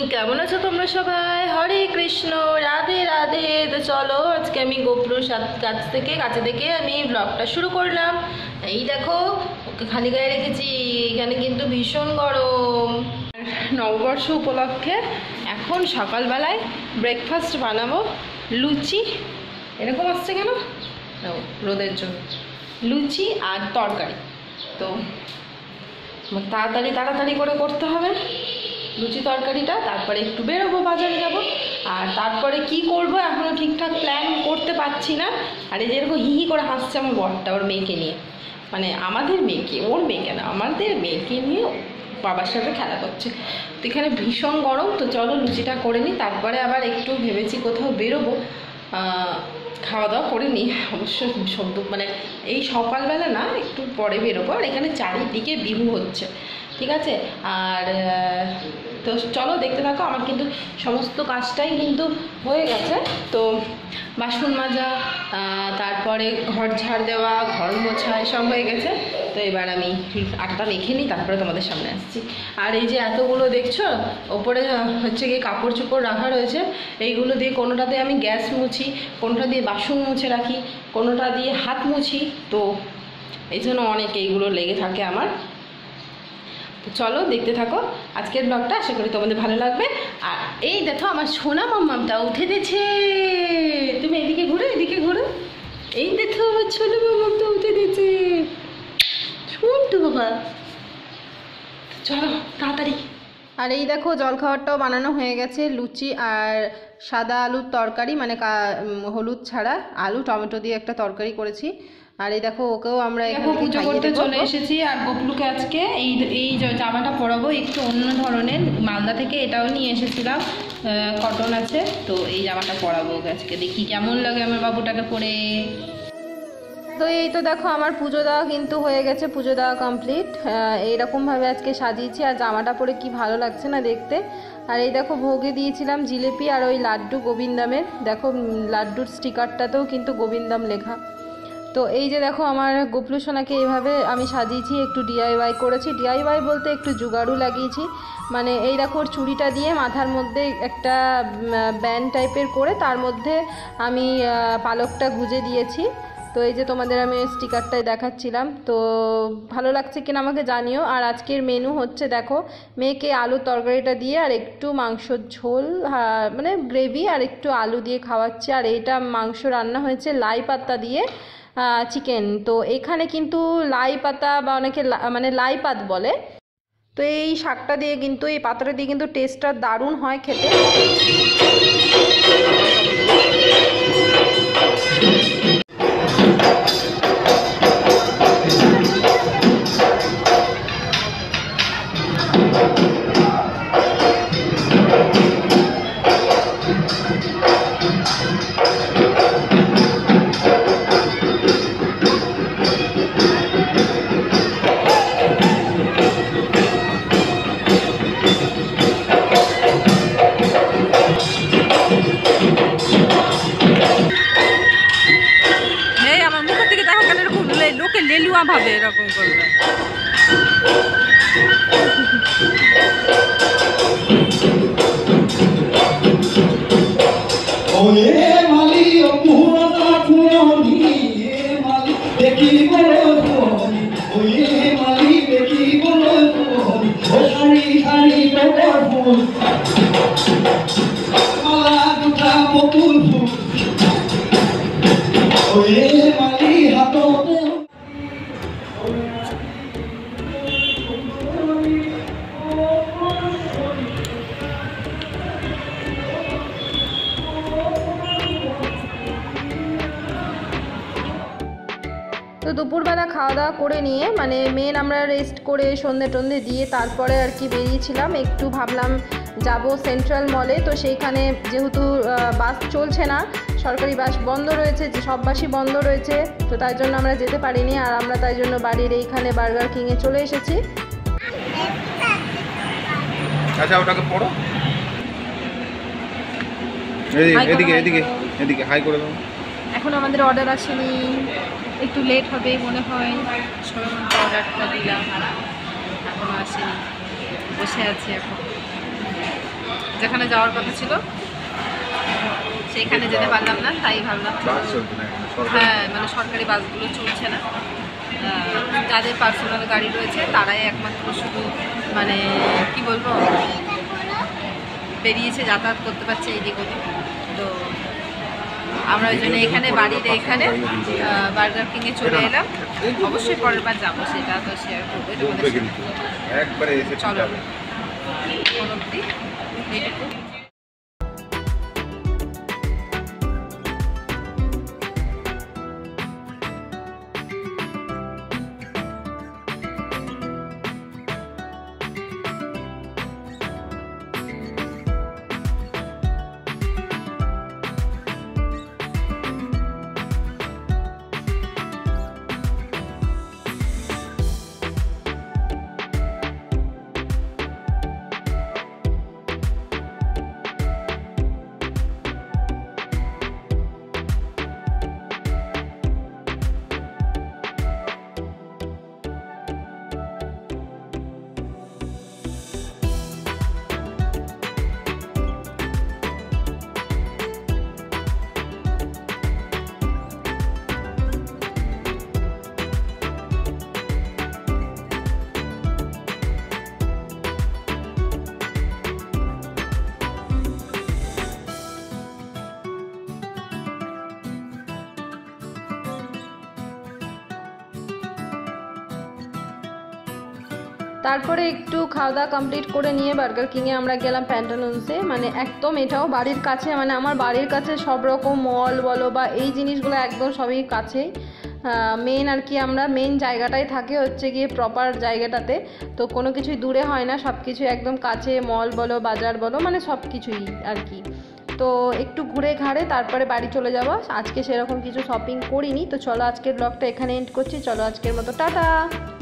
কেমন আছো তোমরা সবাই? হরে কৃষ্ণ, রাধে রাধে। তো চলো আজকে আমি গোপুর কাছে থেকে আমি ব্লগটা শুরু করলাম। এই দেখো ওকে খালি গায়ে রেখেছি, এখানে কিন্তু ভীষণ গরম। নববর্ষ উপলক্ষে এখন সকালবেলায় ব্রেকফাস্ট বানাবো। লুচি এরকম আসছে কেন? রোদের জন্য লুচি আর তরকারি। তো তাড়াতাড়ি করে করতে হবে লুচি তরকারিটা, তারপরে একটু বেরোবো, বাজারে যাব। আর তারপরে কি করব এখনও ঠিকঠাক প্ল্যান করতে পারছি না। আর এই যেরকম হিহি করে হাসছে আমার বরটা ওর মেয়েকে নিয়ে, মানে আমাদের মেয়েকে, ওর মেয়েকে না, আমাদের মেয়েকে নিয়ে বাবার সাথে খেলা করছে। তো এখানে ভীষণ গরম। তো চলো লুচিটা করে নিই, তারপরে আবার একটু ভেবেছি কোথাও বেরোবো, খাওয়া দাওয়া করে নিই। অবশ্য মানে এই সকালবেলা না, একটু পরে বেরোবো। আর এখানে চারিদিকে বিহু হচ্ছে, ঠিক আছে? আর তো চলো দেখতে থাকো। আমার কিন্তু সমস্ত কাজটাই কিন্তু হয়ে গেছে। তো বাসন মাজা, তারপরে ঘর ঝাড় দেওয়া, ঘর মোছা এসব হয়ে গেছে। তো এবার আমি আটাটা মেখে নিই, তারপরে তোমাদের সামনে আসছি। আর এই যে এতগুলো দেখছো ওপরে হচ্ছে গিয়ে কাপড় চোপড় রাখা রয়েছে, এইগুলো দিয়ে কোনোটাতে আমি গ্যাস মুছি, কোনোটা দিয়ে বাসন মুছে রাখি, কোনোটা দিয়ে হাত মুছি। তো এই জন্য অনেক এইগুলো লেগে থাকে আমার। তো চলো দেখতে থাকো আজকের ব্লগটা, আশা করি তোমাদের ভালো লাগবে। আর এই দেখো আমার সোনা মাম্মামটা উঠে দিয়েছে। তুমি এদিকে ঘুরো, এদিকে ঘুরো। এই দেখো আমার ছোট মাম্মামটা উঠে দিয়েছে। শুন তো বাবা, চলো তাড়াতাড়ি। আর এই দেখো জলখাবারটাও বানানো হয়ে গেছে, লুচি আর সাদা আলুর তরকারি, মানে হলুদ ছাড়া আলু টমেটো দিয়ে একটা তরকারি করেছি। আর এই দেখো ওকেও আমরা এখানে পুজো করতে চলে এসেছি। আর গোপলুকে আজকে এই জামাটা পরাবো, একটু অন্য ধরনের, মালদা থেকে এটাও নিয়ে এসেছিলাম, কটন আছে। তো এই জামাটা পরাবো ওকে আজকে, দেখি কেমন লাগে আমার বাবুটাকে পরে। তো এই তো দেখো আমার পুজো দেওয়া কিন্তু হয়ে গেছে, পুজো দেওয়া কমপ্লিট। এইরকমভাবে আজকে সাজিয়েছি, আর জামাটা পরে কি ভালো লাগছে না দেখতে। আর এই দেখো ভোগে দিয়েছিলাম জিলিপি আর ওই লাড্ডু গোবিন্দামের, দেখো লাড্ডুর স্টিকারটাতেও কিন্তু গোবিন্দাম লেখা। তো এই যে দেখো আমার গোপলু সোনাকে এইভাবে আমি সাজিয়েছি, একটু ডিআইওয়াই করেছি। ডিআইওয়াই বলতে একটু জুগাড়ু লাগিয়েছি, মানে এই দেখো ওর চুড়িটা দিয়ে মাথার মধ্যে একটা ব্যান্ড টাইপের করে তার মধ্যে আমি পালকটা গুজে দিয়েছি। তো এই যে তোমাদের আমি স্টিকারটাই দেখাচ্ছিলাম। তো ভালো লাগছে কিনা আমাকে জানিও। আর আজকের মেনু হচ্ছে দেখো, মেয়েকে আলুর তরকারিটা দিয়ে আর একটু মাংসর ঝোল, মানে গ্রেভি আর একটু আলু দিয়ে খাওয়াচ্ছি। আর এইটা মাংস রান্না হয়েছে লাই পাতা দিয়ে, চিকেন। তো এখানে কিন্তু লাই পাতা বা অনেকে মানে লাই পাত বলে। তো এই শাকটা দিয়ে কিন্তু, এই পাতাটা দিয়ে কিন্তু টেস্টটা দারুণ হয় খেতে। লোকে লেলুয়া ভাবে এরকম করবে। তো দুপুরবেলা খাওয়া দাওয়া করে নিয়ে, মানে মেন আমরা রেস্ট করে সন্ধে টন্ধে দিয়ে তারপরে আর কি বেরিয়েছিলাম। একটু ভাবলাম যাব সেন্ট্রাল মলে। তো সেইখানে যেহেতু বাস চলছে না, সরকারি বাস বন্ধ রয়েছে, যে সব বাসই বন্ধ রয়েছে, তো তাই জন্য আমরা যেতে পারিনি। আর আমরা তাই জন্য বাড়ির এইখানে বার্গার কিংয়ে চলে এসেছি। আচ্ছা ওটাকে পড়ো, এদিকে এদিকে এদিকে হাই করে দাও। এখন আমাদের অর্ডার আসেনি, একটু লেট হবে মনে হয়। সময় মতো অর্ডারটা দিলাম, এখনও আসেনি, বসে আছি এখন। যেখানে যাওয়ার কথা ছিল সেইখানে যেতে পারলাম না, তাই ভাবলাম বাস চলছে না এখানে, সরকারি। হ্যাঁ মানে সরকারি বাসগুলো চলছে না, যাদের পার্সোনাল গাড়ি রয়েছে তারাই একমাত্র শুধু মানে কি বলবো বেরিয়েছে, যাতায়াত করতে পারছে এইদিক ওদিক। তো আমরা ওই জন্য এখানে বাড়ির এখানে বার্গার কিংয়ে চলে এলাম। অবশ্যই পরের বার যাবো, সেটা তো শেয়ার করবো তোমাদের ঢুকবে সাথে। কিন্তু একবারে এসে চলো যাবে। কোন অবধি এইটুকু। তারপরে একটু খাওয়া দাওয়া কমপ্লিট করে নিয়ে বার্গার কিংয়ে আমরা গেলাম প্যান্টালুন্সে। মানে একদম এটাও বাড়ির কাছে, মানে আমার বাড়ির কাছে সব রকম মল বলো বা এই জিনিসগুলো একদম সবই কাছেই। মেন আর কি আমরা মেন জায়গাটাই থাকে হচ্ছে গিয়ে প্রপার জায়গাটাতে, তো কোনো কিছুই দূরে হয় না, সব কিছু একদম কাছে, মল বলো বাজার বলো মানে সব কিছুই আর কি। তো একটু ঘুরে ঘাড়ে তারপরে বাড়ি চলে যাবো। আজকে সেরকম কিছু শপিং করিনি, তো চলো আজকের ব্লগটা এখানে এন্ড করছি। চলো আজকের মতো টাটা।